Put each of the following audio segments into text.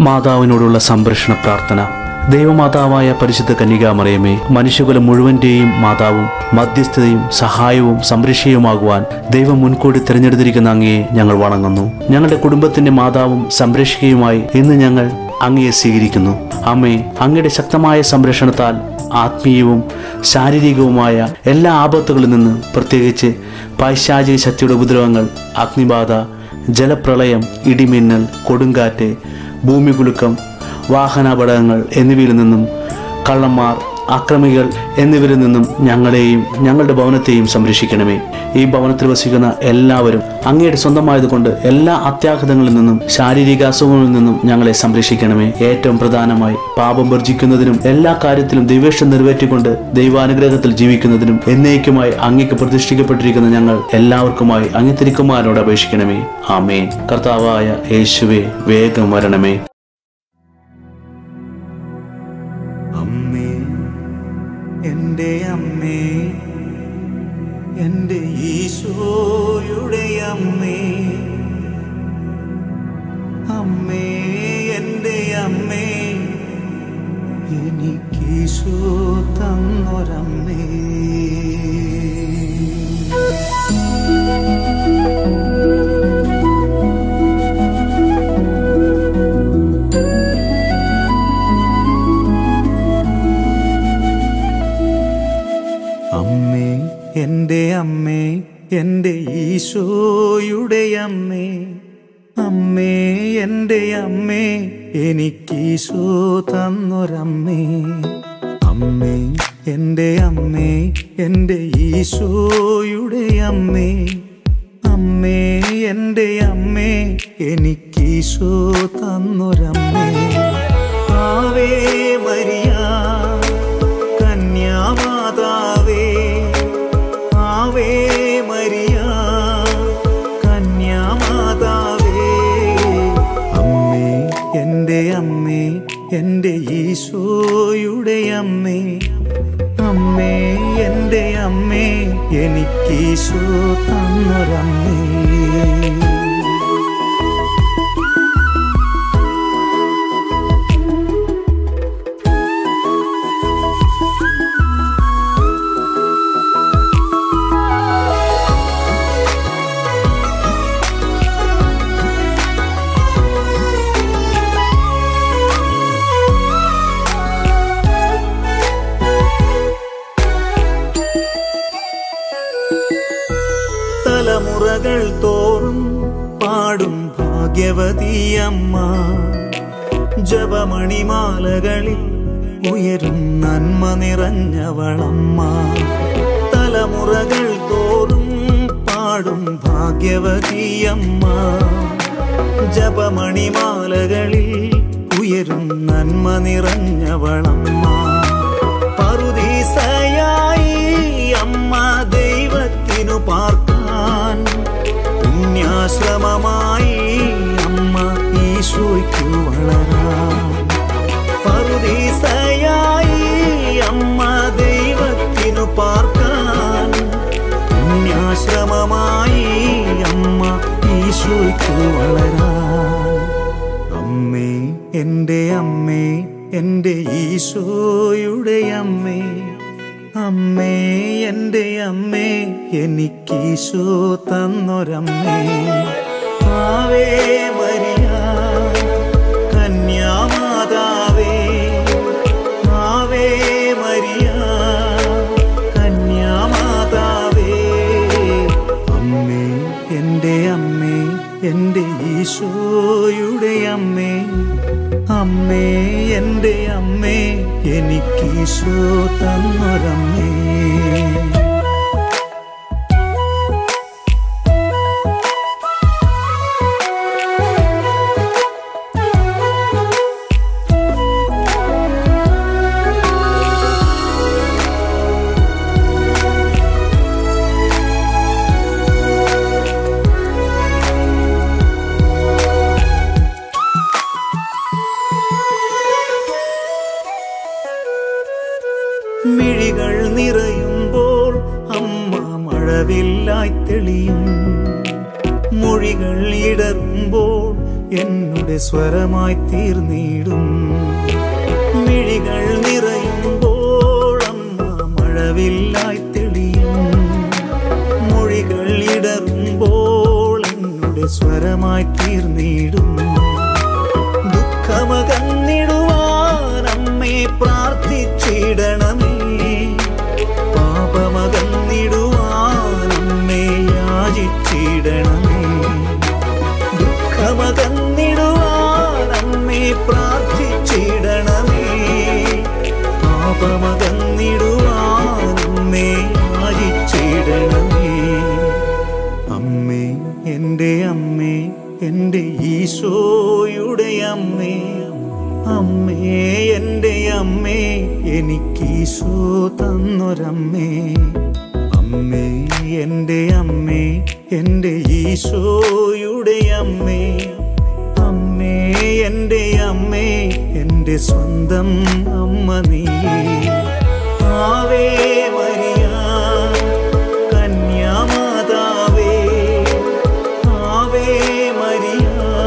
മാതാവിനോടുള്ള സംരക്ഷണ പ്രാർത്ഥന. ദൈവമാതാവായ പരിശുദ്ധ കന്യകാമറിയമേ, മനുഷ്യകുലം മുഴുവന്റെയും മാതാവും മധ്യസ്ഥതയും സഹായവും സംരക്ഷയുമാകുവാൻ ദൈവം മുൻകൂട്ടി തിരഞ്ഞെടുത്തിരിക്കുന്ന അങ്ങയെ ഞങ്ങൾ വണങ്ങുന്നു. ഞങ്ങളുടെ കുടുംബത്തിന്റെ മാതാവും സംരക്ഷകയുമായി ഇന്ന് ഞങ്ങൾ അങ്ങയെ സ്വീകരിക്കുന്നു. അമ്മേ, അങ്ങയുടെ ശക്തമായ സംരക്ഷണത്താൽ ആത്മീയവും ശാരീരികവുമായ എല്ലാ ആപത്തുകളിൽ നിന്ന്, പ്രത്യേകിച്ച് പൈശാചിക ശക്തിയുടെ ഉപദ്രവങ്ങൾ, അഗ്നിബാധ, ജലപ്രളയം, ഇടിമിന്നൽ, കൊടുങ്കാറ്റ്, ഭൂമികുലുക്കം, വാഹനാപകടങ്ങൾ എന്നിവയിൽ നിന്നും, കള്ളന്മാർ, അക്രമികൾ എന്നിവരിൽ നിന്നും ഞങ്ങളെയും ഞങ്ങളുടെ ഭവനത്തെയും സംരക്ഷിക്കണമേ. ഈ ഭവനത്തിൽ വസിക്കുന്ന എല്ലാവരും അങ്ങയുടെ സ്വന്തമായതുകൊണ്ട് എല്ലാ അത്യാഘാതങ്ങളിൽ നിന്നും ശാരീരിക അസുഖങ്ങളിൽ നിന്നും ഞങ്ങളെ സംരക്ഷിക്കണമേ. ഏറ്റവും പ്രധാനമായി പാപം വർജിക്കുന്നതിനും എല്ലാ കാര്യത്തിലും ദൈവേഷ്ടം നിറവേറ്റിക്കൊണ്ട് ദൈവാനുഗ്രഹത്തിൽ ജീവിക്കുന്നതിനും എന്നേക്കുമായി അങ്ങേക്ക് പ്രതിഷ്ഠിക്കപ്പെട്ടിരിക്കുന്ന ഞങ്ങൾ എല്ലാവർക്കുമായി അങ്ങേ തിരുക്കുമാരനോട് അപേക്ഷിക്കണമേ. ആമേൻ. കർത്താവായ യേശുവേ, വേഗം വരണമേ. അമ്മേ, എൻ്റെ അമ്മേ, എൻ്റെ ഈശോയുടെ അമ്മേ, അമ്മേ, എൻ്റെ അമ്മേ, എനിക്കീശോ തന്നൊരമ്മേ. അമ്മേ, എൻ്റെ അമ്മേ, എൻ്റെ ഈശോയുടെ അമ്മേ, അമ്മേ, എൻ്റെ അമ്മേ, എനിക്കീശോ തന്നൊരമ്മേ. അമ്മേ, എൻ്റെ അമ്മേ, എൻ്റെ ഈശോയുടെ അമ്മേ, അമ്മേ, എൻ്റെ അമ്മേ, എനിക്കീശോ തന്നൊരമ്മേ. ആവേ മരിയ കന്യാമാതാവേ, ആവേ മരിയ കന്യാമാതാവേ. അമ്മേ, എൻ്റെ അമ്മേ, എൻ്റെ ഈശോയുടെ അമ്മേ, അമ്മേ, എൻ്റെ അമ്മേ, എനിക്കീശോ തന്നൊരമ്മേ. തലമുറകൾ തോറും പാടും ഭാഗ്യവതിയമ്മ, ജപമണിമാലകളിൽ ഉയരും നന്മ നിറഞ്ഞവളമ്മ. തലമുറകൾ തോറും പാടും ഭാഗ്യവതിയമ്മ, ജപമണിമാലകളിൽ ഉയരും നന്മ നിറഞ്ഞവളമ്മ. പറുദീസയായി അമ്മ ദൈവത്തിനു പാർക്കാൻ, പുണ്യാശ്രമമായി അമ്മ ഈശോയ്ക്കു വളരാൻ. പറുദീസയായി അമ്മ ദൈവത്തിനു പാർക്കാൻ, പുണ്യാശ്രമമായി അമ്മ ഈശോയ്ക്കു വളരാൻ. അമ്മേ, എൻ്റെ അമ്മേ, എൻ്റെ ഈശോയുടെ അമ്മേ, അമ്മേ, എൻ്റെ അമ്മേ, എനിക്കീശോ തന്നൊരമ്മേ. ആവേ മരിയ കന്യാമാതാവേ, ആവേ മരിയ കന്യാമാതാവേ. അമ്മേ, എൻ്റെ അമ്മേ, എൻ്റെ ഈശോയുടെ അമ്മേ, അമ്മേ, എൻ്റെ അമ്മേ, എനിക്കീശോ തന്നൊരമ്മേ. മിഴികൾ നിറയുമ്പോൾ അമ്മ മഴവില്ലായി തെളിയും, മൊഴികൾ ഇടറുമ്പോൾ എന്നുടെ സ്വരമായി തീർന്നിടും. മിഴികൾ നിറയുമ്പോൾ അമ്മ മഴവില്ലായി തെളിയും. മൊഴികൾ ഇടറുമ്പോൾ എന്നുടെ സ്വരമായി തീർന്നിടും. ദുഃഖമകന്നിടുവാൻ അമ്മേ പ്രാർത്ഥിച്ചിടണമേ. പാപമകന്നിടുവാൻ അമ്മേ യാചിച്ചിടണമേ. ദുഃഖമകന്നിടുവാൻ അമ്മേ പ്രാർത്ഥിച്ചിടണമേ. പാപമകന്നിടുവാൻ അമ്മേ യാചിച്ചിടണമേ. അമ്മേ എൻ്റെ അമ്മേ, എൻ്റെ ഈശോയുടെ അമ്മേ, അമ്മേ എൻ്റെ അമ്മേ, എനിക്കീശോ തന്നൊരമ്മേ. അമ്മേ എൻ്റെ അമ്മേ, എൻ്റെ ഈശോയുടെ അമ്മേ, അമ്മേ എൻ്റെ അമ്മേ, എൻ്റെ സ്വന്തം അമ്മ നീ. ആവേ മരിയ കന്യാമാതാവേ, ആവേ മരിയ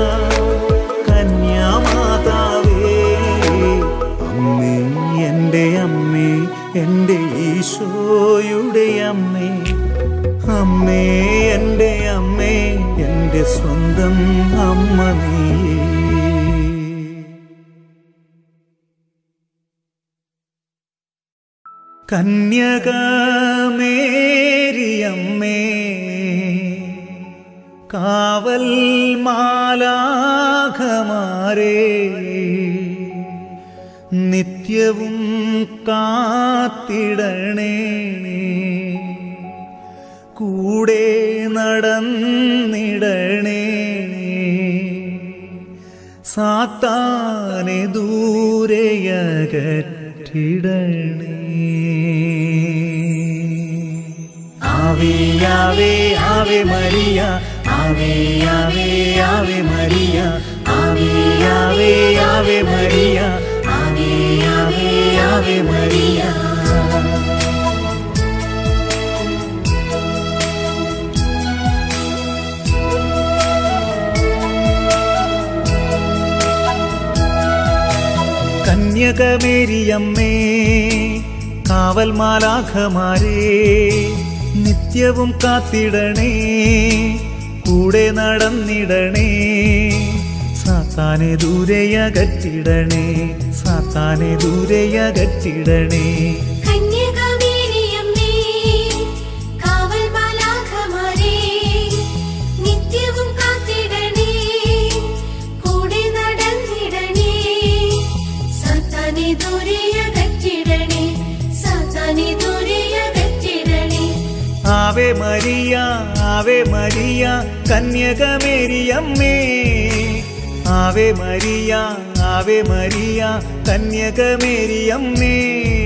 കന്യാമാതാവേ. അമ്മേ എൻ്റെ അമ്മേ, എൻ്റെ ഈശോയുടെ അമ്മേ, അമ്മേ എൻ്റെ അമ്മേ, എൻ്റെ സ്വന്തം അമ്മ നീ. കന്യകമേരിയമ്മേ, കാവൽ മാലാഖമാരേ, നിത്യവും കാത്തിടണേ. കൂടെ നടന്നിടണേ. സാത്താനെ ദൂരെയകറ്റിടണേ. ആവേ ആവേ ആവേ മരിയ, ആവേ ആവേ ആവേ മരിയ, ആവേ ആവേ ആവേ മരിയ, ആവേ ആവേ ആവേ മരിയ. കന്യകമേരിയമ്മേ, കാവൽ മാലാഖമാരേ, നിത്യവും കാത്തിടണേ. കൂടെ നടന്നിടണേ. സാത്താനെ ദൂരെയകറ്റിടണേ. സാത്താനെ ദൂരെയകറ്റിടണേ. ആവേ മരിയ, ആവേ മരിയ കന്യകമേരിയമ്മേ, ആവേ മരിയ, ആവേ മരിയ കന്യകമേരിയമ്മേ.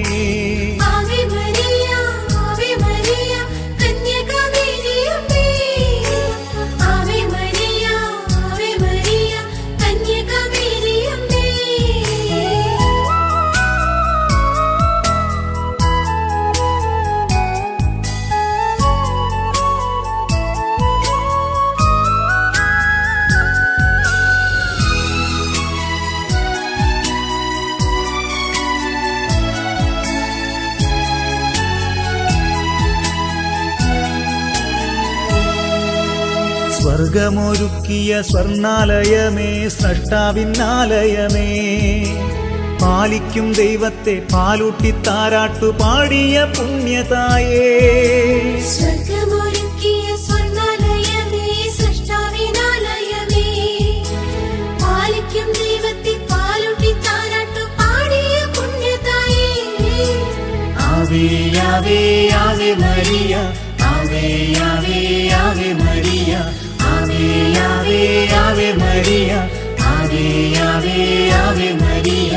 സ്വർഗമൊരുക്കിയ സ്വർണാലയമേ, സ്രഷ്ടാവിന്നാലയമേ, പാലിക്കും ദൈവത്തെ പാലൂട്ടി താരാട്ടു പാടിയ പുണ്യതായേ. സ്വർഗമൊരുക്കിയ സ്വർണാലയമേ, സ്രഷ്ടാവിന്നാലയമേ, പാലിക്കും ദൈവത്തെ പാലൂട്ടി താരാട്ടു പാടിയ പുണ്യതായേ. ആവേ ആവേ ആവേ മരിയ, ആവേ ആവേ ആവേ മരിയ, ആവേ ആവേ ആവേ മരിയ, ആവേ ആവേ ആവേ മരിയ.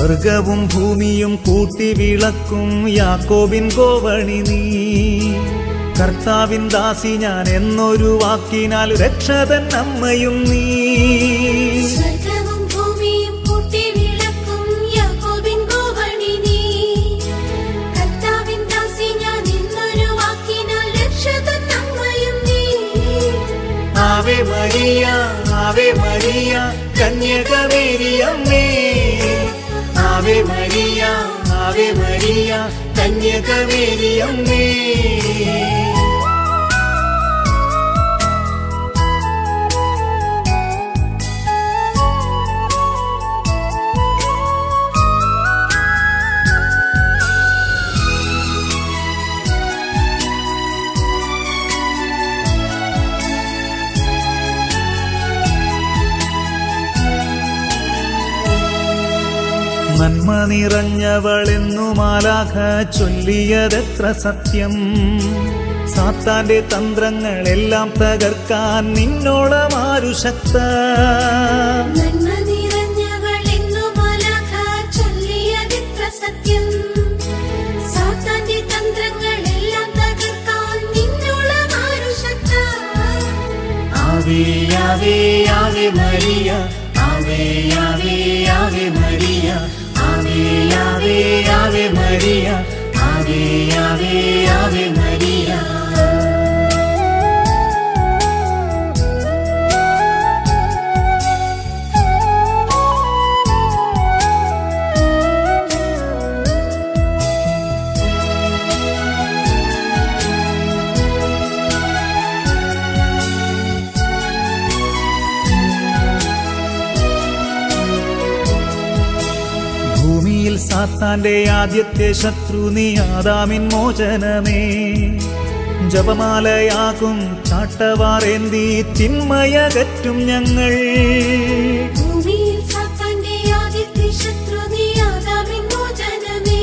സ്വർഗവും ഭൂമിയും കൂട്ടി വിളക്കും യാക്കോബിൻ ഗോവണി നീ. കർത്താവിൻ ദാസി ഞാൻ എന്നൊരു വാക്കിനാൽ രക്ഷതൻ അമ്മയും നീ. സ്വർഗവും ഭൂമിയും കൂട്ടി വിളക്കും യാക്കോബിൻ ഗോവണി നീ. കർത്താവിൻ ദാസി ഞാൻ എന്നൊരു വാക്കിനാൽ രക്ഷതൻ അമ്മയും നീ. ആവേ മരിയ ആവേ മരിയ കന്യകമേരിയമ്മേ. ആവേ മരിയ ആവേ മരിയ കന്യകമേരിയമ്മേ. നന്മ നിറഞ്ഞവളെന്നു മാലാഖ ചൊല്ലിയതെത്ര സത്യം. സാത്താന്റെ തന്ത്രങ്ങളെല്ലാം തകർക്കാൻ നിന്നോളമാരു ശക്ത. നന്മ നിറഞ്ഞവളെന്നു മാലാഖ ചൊല്ലിയതെത്ര സത്യം. സാത്താന്റെ തന്ത്രങ്ങളെല്ലാം തകർക്കാൻ നിന്നോളമാരു ശക്ത. ആവേ ആവേ ആവേ മരിയ ആവേ ആവേ ആവേ മരിയ ആവേ ആവേ ആവേ മരിയ ആവേ ആവേ ആവേ മരിയ. ഭൂമിയിൽ സാത്താന്റെ ആദ്യത്തെ ശത്രു നീ ആദാമിൻ മോചനമേ. ജപമാലയാകും ചാട്ടവാറേന്തി തിന്മയകറ്റും ഞങ്ങൾ. ഭൂമിയിൽ സാത്താന്റെ ആദ്യത്തെ ശത്രു നീ ആദാമിൻ മോചനമേ.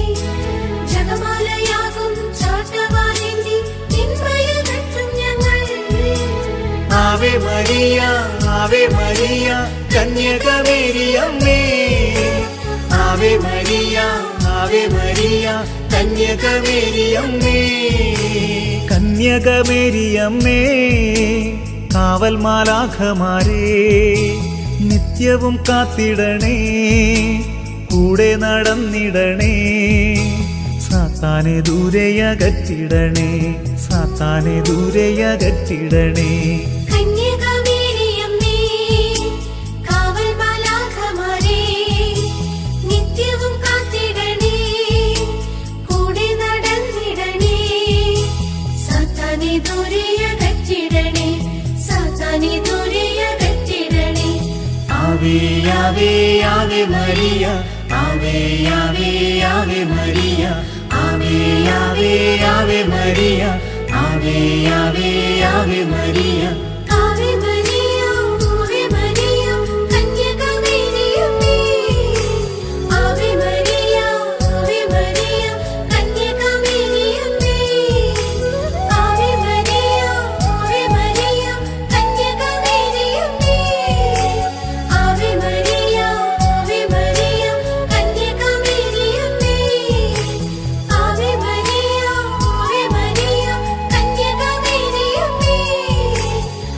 ജപമാലയാകും ചാട്ടവാറേന്തി തിന്മയകറ്റും ഞങ്ങൾ. ആവേ മരിയ ആവേ മരിയ കന്യകമേരിയമ്മേ. ആവേ മരിയ ആവേ മരിയ കന്യകമേരിയമ്മേ. കന്യകമേരിയമ്മേ കാവൽ മാലാഖമാരേ നിത്യവും കാത്തിടണേ. കൂടെ നടന്നിടണേ. സാത്താനെ ദൂരെയകറ്റിടണേ. സാത്താനെ ദൂരെയകറ്റിടണേ. കന്യകമേരിയമ്മേ കാവൽ മാലാഖമാരേ നിത്യവും കാത്തിടണേ. കൂടെ നടന്നിടണേ. സാത്താനെ ദൂരെയകറ്റിടണേ. സാത്താനെ ദൂരെയകറ്റിടണേ. ആവേ ആവേ ആവേ മരിയ ആവേ ആവേ ആവേ മരിയ ആവേ ആവേ ആവേ മരിയ ആവേ ആവേ ആവേ മരിയ. ആവേ മരിയ ആവേ മരിയ കന്യകമേരിയമ്മേ. ആവേ മരിയ ആവേ മരിയ കന്യകമേരിയമ്മേ. ആവേ മരിയ ആവേ മരിയ കന്യകമേരിയമ്മേ. ആവേ മരിയ ആവേ മരിയ കന്യകമേരിയമ്മേ. ആവേ മരിയ ആവേ മരിയ കന്യകമേരിയമ്മേ.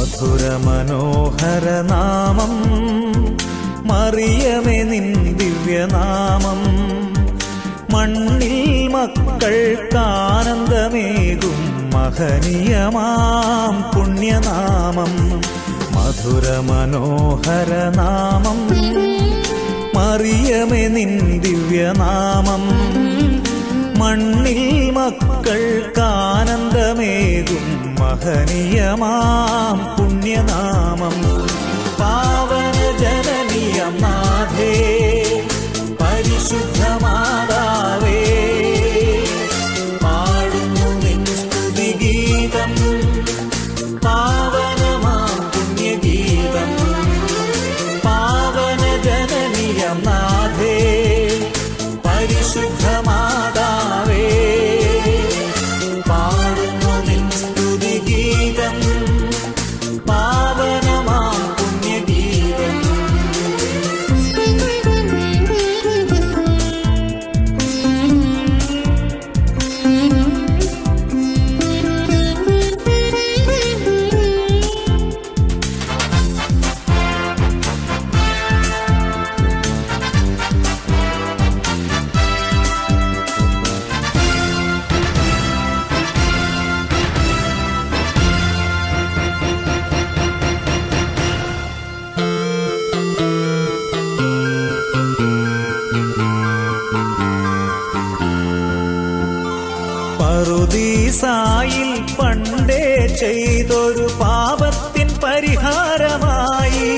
മധുരമനോഹരനാമം മറിയമേ നിൻ ദിവ്യനാമം മണ്ണിൽ മക്കൾക്കാനന്ദമേകും മഹനീയമാം പുണ്യനാമം മധുരമനോഹരനാമം മറിയമേ നിൻ ദിവ്യനാമം മണ്ണിൽ മക്കൾക്കാനന്ദമേകും മഹനീയമാം പുണ്യനാമം പാവന ജനനിയം നാഥേ പരിശുദ്ധ മാതാവേ പാടുന്നു നിൻ സ്തുതിഗീതം പാവനമാം പുണ്യഗീതം പാവന ജനനിയം നാഥേ പരിശുദ്ധ മാതാവേ പാടുന്നു നിൻ സ്തുതിഗീതം പാവനമാം പുണ്യഗീതം പറുദീസായിൽ പണ്ടേ ചെയ്തൊരു പാപത്തിൻ പരിഹാരമായി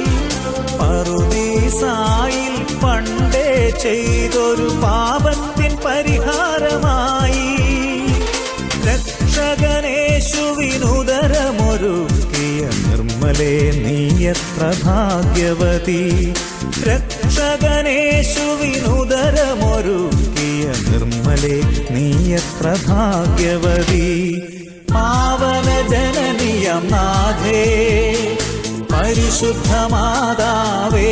പറുദീസായിൽ പണ്ടേ ചെയ്തൊരു പാപത്തിൻ പരിഹാരമായി രക്ഷകനേശുവിനുദരമൊരുക്കിയ നിർമ്മലേ നീയത്ര ഭാഗ്യവതി രക്ഷകനേശുവിനുദരമൊരുക്കിയ നിർമ്മലേ നീയത്ര ഭാഗ്യവതി പാവന ജനനിയം നാഥേ പരിശുദ്ധ മാതാവേ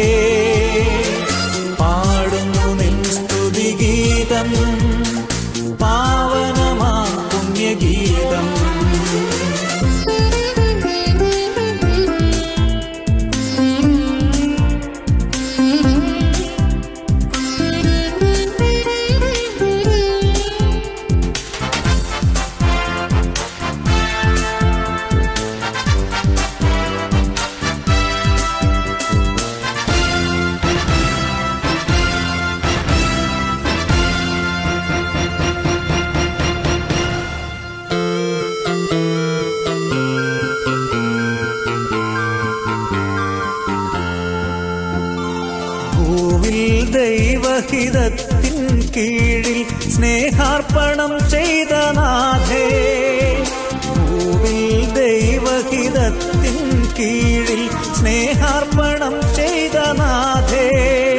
പാടുന്നു നിൻ സ്തുതിഗീതം പാവനമാം പുണ്യഗീതം ദൈവഹിതത്തിൻ കീഴിൽ സ്നേഹാർപ്പണം ചെയ്ത നാഥേ ഭൂവിൽ ദൈവഹിതത്തിൻ കീഴിൽ സ്നേഹാർപ്പണം ചെയ്ത നാഥേ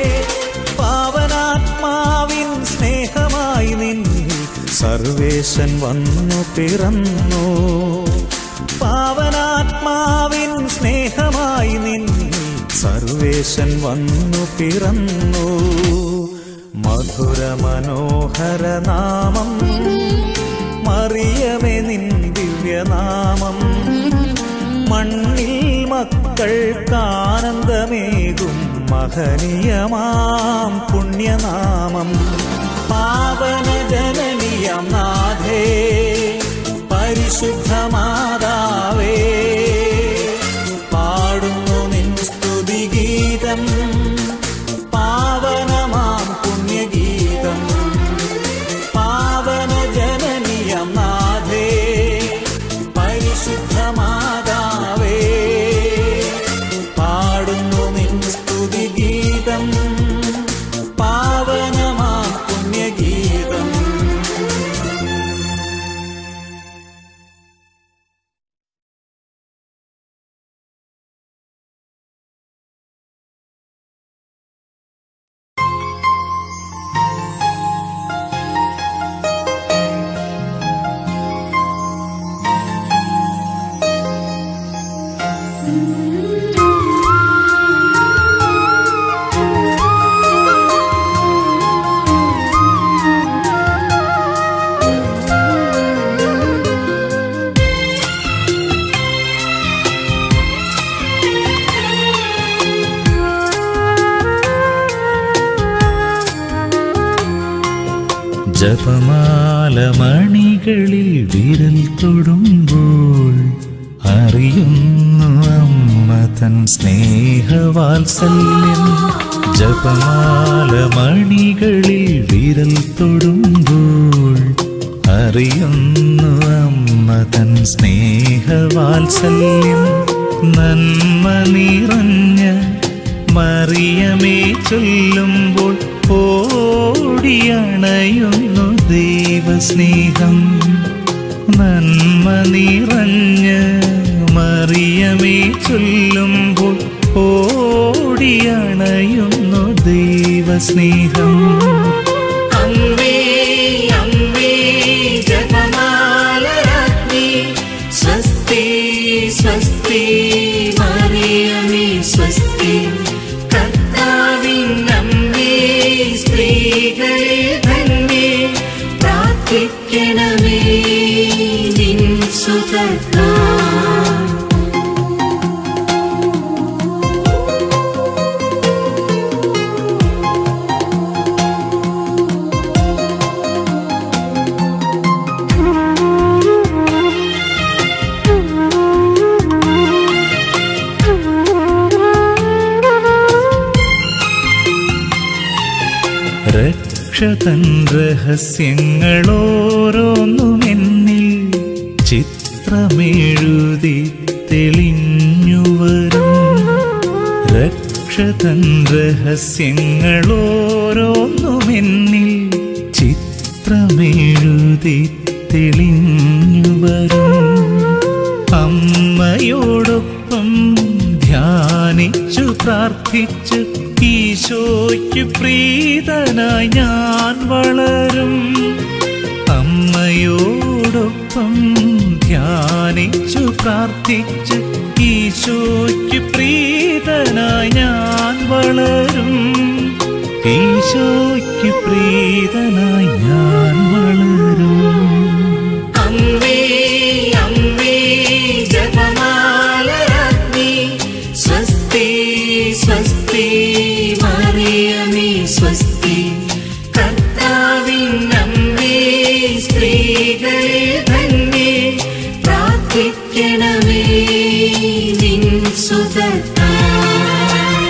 പാവനാത്മാവിൻ സ്നേഹമായി നിന്നിൽ സർവേശൻ വന്നു പിറന്നു പാവനാത്മാവിൻ സ്നേഹമായി നിന്നിൽ സർവേശൻ വന്നു പിറന്നു മധുരമനോഹരനാമം മറിയമേ നിൻ ദിവ്യനാമം മണ്ണിൽ മക്കൾക്കാനന്ദമേകും മഹനീയമാം പുണ്യനാമം പാവന ജനനിയം നാഥേ പരിശുദ്ധ മാതാവേ പാടുന്നു നിൻ സ്തുതിഗീതം പാവനമാം പുണ്യഗീതം പാവന ജനനിയം നാഥേ പരിശുദ്ധ മാതാവേ പാടുന്നു നിൻ സ്തുതിഗീതം പാവനമാം പുണ്യഗീതം ജപമാല മണികളിൽ വിരൽ തൊടുമ്പോൾ അറിയുന്നു അമ്മ തൻ സ്നേഹവാത്സല്യം. ജപമാല മണികളിൽ വിരൽ തൊടുമ്പോൾ അറിയുന്നു അമ്മ തൻ സ്നേഹവാത്സല്യം. നന്മ നിറഞ്ഞ മറിയമേ ചൊല്ലുമ്പോൾ ഓടിയണയുന്നു ദൈവസ്നേഹം. നന്മ നിറഞ്ഞ മറിയമേ ചൊല്ലുമ്പോൾ ഓടിയണയുന്നു ദൈവസ്നേഹം. അമ്മേ അമ്മേ ജപമാലരാജ്ഞി സ്വസ്തി സ്വസ്തി മറിയമേ സ്വസ്തി. കർത്താവിൻ അമ്മേ സ്ത്രീകളിൽ ധന്യേ പ്രാർത്ഥിക്കണമേ നിൻ സുതർക്കായി. രക്ഷതൻ രഹസ്യങ്ങളോരോന്നും എന്നിൽ ചിത്രമെഴുതി തെളിഞ്ഞുവരും. രക്ഷതൻ രഹസ്യങ്ങളോരോന്നും എന്നിൽ ചിത്രമെഴുതി തെളിഞ്ഞുവരും. അമ്മയോടൊപ്പം ധ്യാനിച്ചു പ്രാർത്ഥിച്ച് ഈശോയ്ക്ക് പ്രീതനായി ഞാൻ വളരും. അമ്മയോടൊപ്പം ധ്യാനിച്ചു പ്രാർത്ഥിച്ച് ഈശോയ്ക്ക് പ്രീതനായി ഞാൻ വളരും. ഈശോയ്ക്ക് പ്രീതനായി ഞാൻ വളരും. അമ്മേ അമ്മേ ജപമാലരാജ്ഞി സ്വസ്തി സ്വസ്തി മറിയമേ സ്വസ്തി. കർത്താവിൻ അമ്മേ സ്ത്രീകളിൽ ധന്യേ പ്രാർത്ഥിക്കണമേ നിൻ സുതർക്കായി.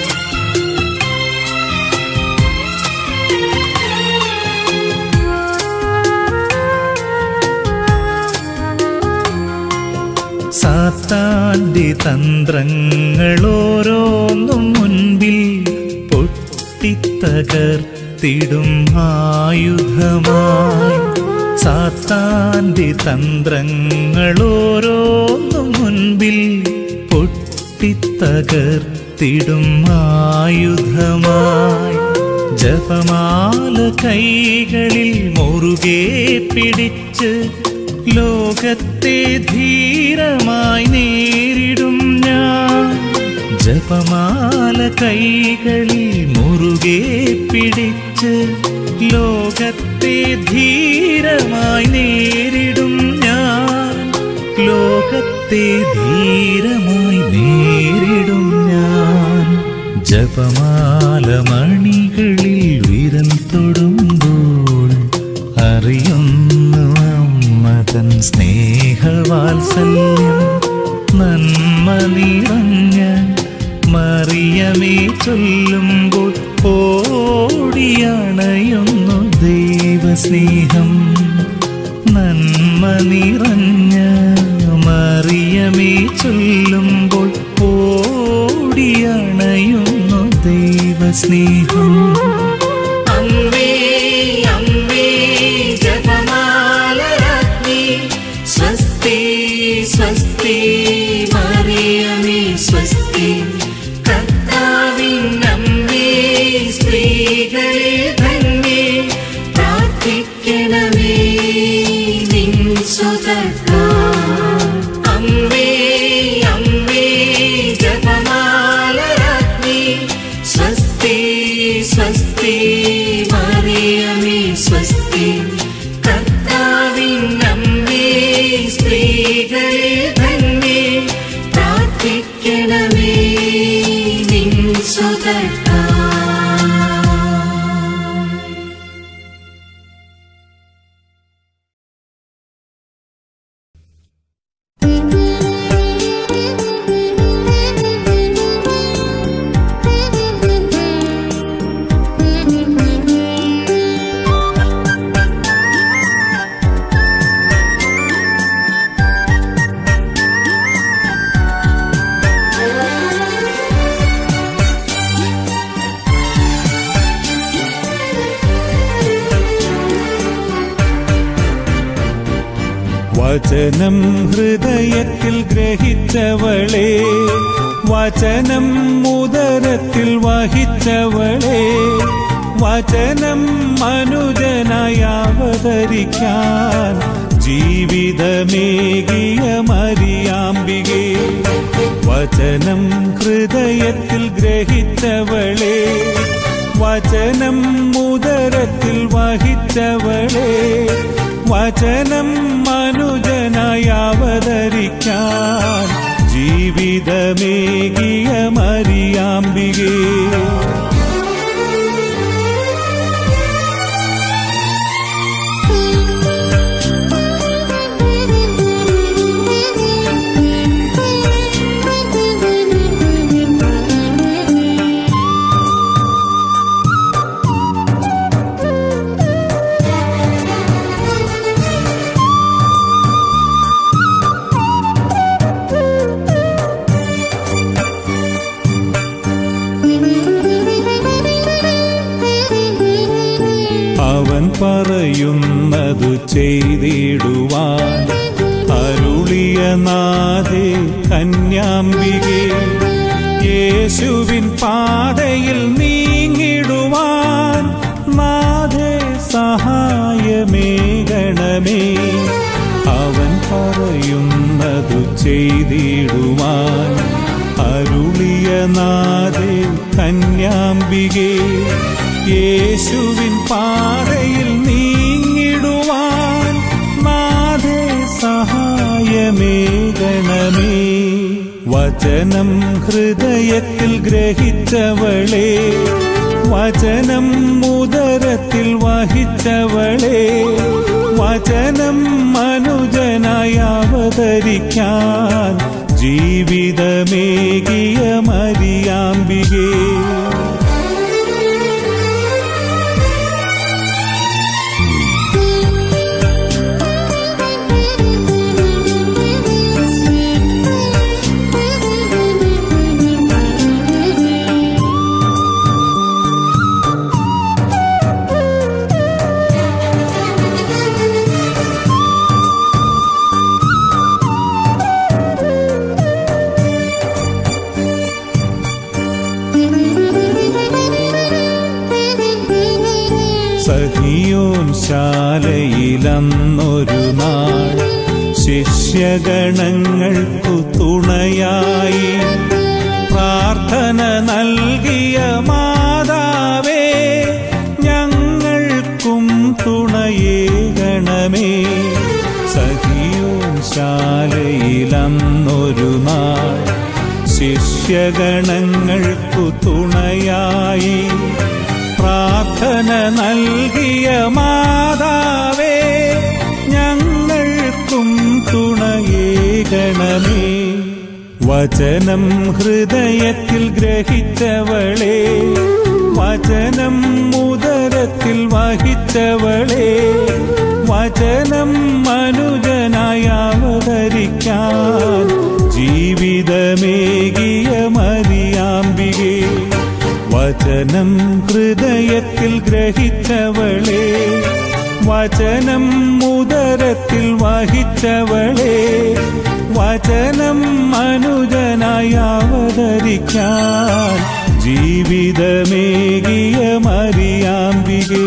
സാത്താന്റെ തന്ത്രങ്ങളോരോന്നും മുൻപിൽ പൊട്ടിത്തകർത്തിടും ആയുധമായി. സാത്താന്റെ തന്ത്രങ്ങളോരോന്നും മുൻപിൽ പൊട്ടിത്തകർത്തിടും ആയുധമായി. ജപമാല കൈകളിൽ മുറുകെ പിടിച്ച് ലോകത്തെ ധീരമായി നേരിടും ഞാൻ. ജപമാല കൈകളിൽ മുറുകെ പിടിച്ച് ലോകത്തെ ധീരമായി നേരിടും ഞാൻ. ലോകത്തെ ധീരമായി നേരിടും ഞാൻ. ജപമാല മണികളിൽ വിരൽ തൊടുമ്പോൾ അറിയുന്നു തൻ സ്നേഹവാത്സല്യം. നന്മ നിറഞ്ഞ മറിയമേ ചൊല്ലുമ്പോൾ ഓടിയണയുന്നു ദൈവസ്നേഹം. നന്മ നിറഞ്ഞ മറിയമേ ചൊല്ലുമ്പോൾ ഓടിയണയുന്നു ദൈവസ്നേഹം. അമ്മേ അമ്മേ ജപമാലരാജ്ഞി സ്വസ്തി സ്വസ്തി മറിയമേ സ്വസ്തി. കർത്താവിൻ അമ്മേ സ്ത്രീകളിൽ ധന്യേ പ്രാർത്ഥിക്കണമേ നിൻ സുതർക്കായി. അമ്മേ അമ്മേ ജപമാലരാജ്ഞി സ്വസ്തി സ്വസ്തി മറിയമേ സ്വസ്തി. കർത്താവിൻ അമ്മേ സ്ത്രീകളിൽ ധന്യേ പ്രാർത്ഥിക്കണമേ നിൻ സുതർക്കായി. വചനം ഹൃദയത്തിൽ ഗ്രഹിച്ചവളെ, വചനം ഉദരത്തിൽ വഹിച്ചവളെ, വചനം മനുജനായി അവതരിക്കാൻ ജീവിതമേകിയ മരിയാമ്പികേ. വചനം ഹൃദയത്തിൽ ഗ്രഹിച്ചവളെ, വചനം ഉദരത്തിൽ വഹിച്ചവളെ, വചനം മനുജനായി അവതരിക്കാൻ ജീവിതമേകിയ മരിയാമ്പികേ. അവൻ പറയുന്നതു ചെയ്തിടുവാൻ അരുളിയ നാഥേ കന്യാംബികേ. യേശുവിൻ പാതയിൽ നീങ്ങിടുവാൻ നാഥേ സഹായമേകണമേ. അവൻ പറയുന്നതു ചെയ്തിടുവാൻ അരുളിയ നാഥേ കന്യാംബികേ. യേശുവിൻ പാതയിൽ നീങ്ങിടുവാൻ നാഥേ സഹായമേകണമേ. വചനം ഹൃദയത്തിൽ ഗ്രഹിച്ചവളെ, വചനം ഉദരത്തിൽ വഹിച്ചവളെ, വചനം മനുജനായി അവതരിക്കാൻ ജീവിതമേകിയ മരിയാമ്പികേ. സഹിയോൻ ശാലയിലന്നൊരു നാൾ ശിഷ്യഗണങ്ങൾക്കു തുണയായി പ്രാർത്ഥന നൽകിയ മാതാവേ, ഞങ്ങൾക്കും തുണയേകണമേ. സഹിയോൻ ശാലയിലന്നൊരു നാൾ ശിഷ്യഗണങ്ങൾക്കു തുണയായി പ്രാർത്ഥന നൽകിയ മാതാവേ, ഞങ്ങൾക്കും തുണയേകണമേ. വചനം ഹൃദയത്തിൽ ഗ്രഹിച്ചവളെ, വചനം ഉദരത്തിൽ വഹിച്ചവളെ, വചനം മനുജനായി അവതരിക്കാൻ ജീവിതമേകിയ മരിയാമ്പികേ. വചനം ഹൃദയത്തിൽ ഗ്രഹിച്ചവളെ, വചനം ഉദരത്തിൽ വഹിച്ചവളെ, വചനം മനുജനായി അവതരിക്കാൻ ജീവിതമേകിയ മരിയാമ്പികേ.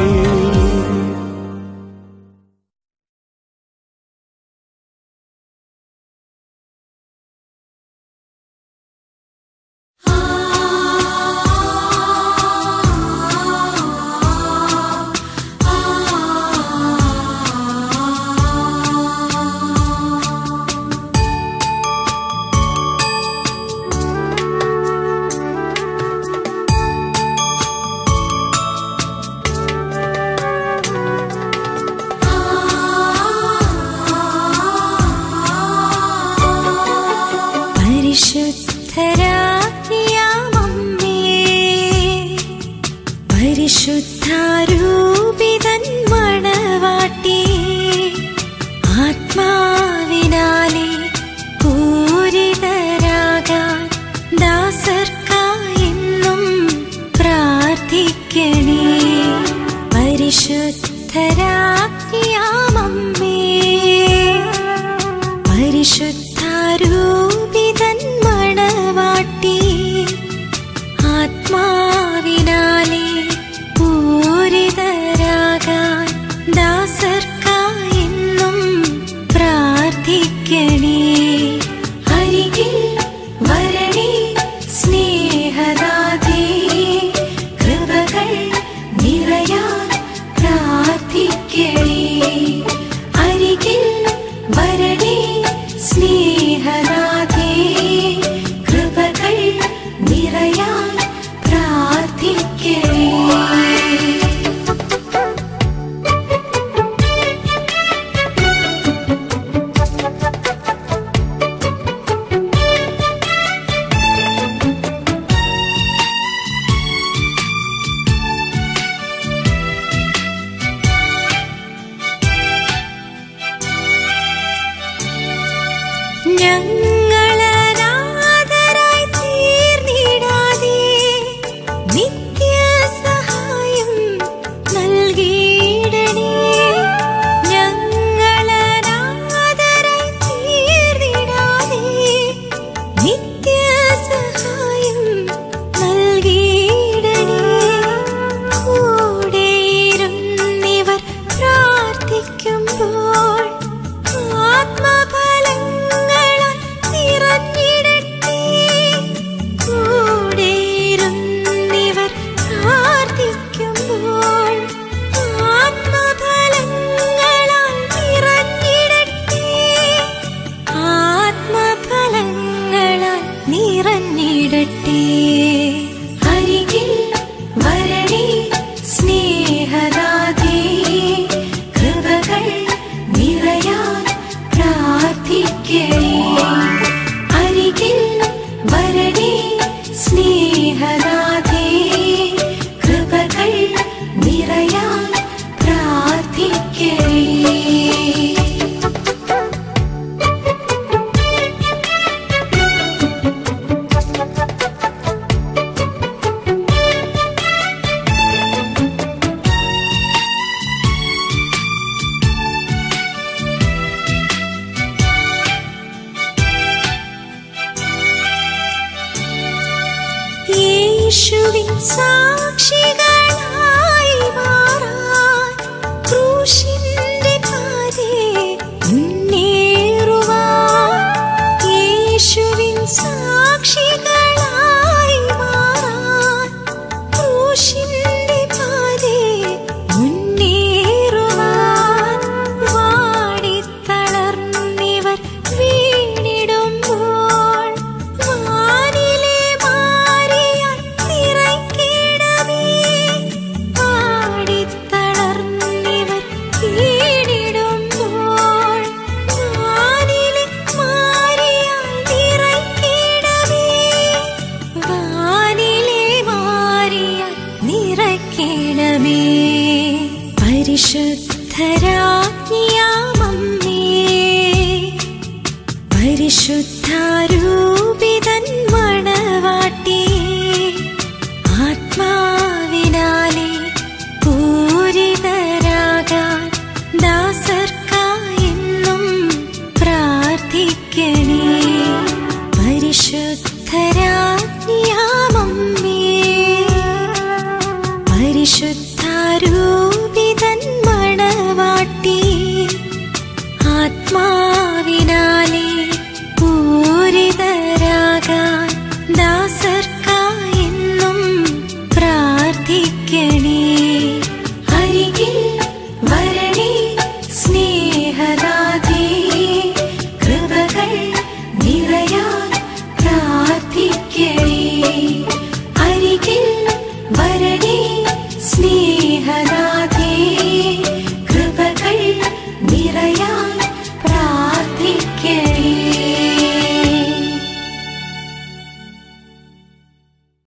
പരിശുദ്ധാരൂപിതൻ മണവാട്ടി, ആത്മാവിനാലെ പൂരിതരാകാൻ ദാസർക്കായെന്നും പ്രാർത്ഥിക്കണേ. പരിശുദ്ധരാജ്ഞിയാമമ്മേ തീരട്ടെ. അരികിൽ വരണേ സ്നേഹദാതേ, കൃപകൾ നിറയാൻ പ്രാർത്ഥിക്കണേ. അരികിൽ വരണേ സ്നേഹദാതേ, കൃപകൾ നിറയാൻ പ്രാർത്ഥിക്കണേ. യേശുവിൻ സാക്ഷികളായി മാറാൻ ക്രൂശിന്റെ പാതേ മുന്നേറുവാൻ. യേശുവിൻ സാക്ഷികളായി മാറാൻ ക്രൂശിന്റെ പാതേ മുന്നേറുവാൻ. വാടിത്തളർന്നിവർ വീണിടുമ്പോൾ വാനിലെ മാറിയാൽ നിറയ്ക്കിടമേ. വാടിത്തളർന്നിവർ വീണിടുമ്പോൾ വാനിലെ മാറിയാൽ നിറയ്ക്കിടമേ. വാനിലെ മാറിയാൽ നിറയ്ക്കിടമേ. പരിശുദ്ധരാജ്ഞിയാമമ്മേ, പരിശുദ്ധാരൂപിതൻ മണവാട്ടിയേ, ആത്മാവിനാലെ പൂരിതരാകാൻ ദാസർക്കായെന്നും പ്രാർത്ഥിക്കണേ. പരിശുദ്ധ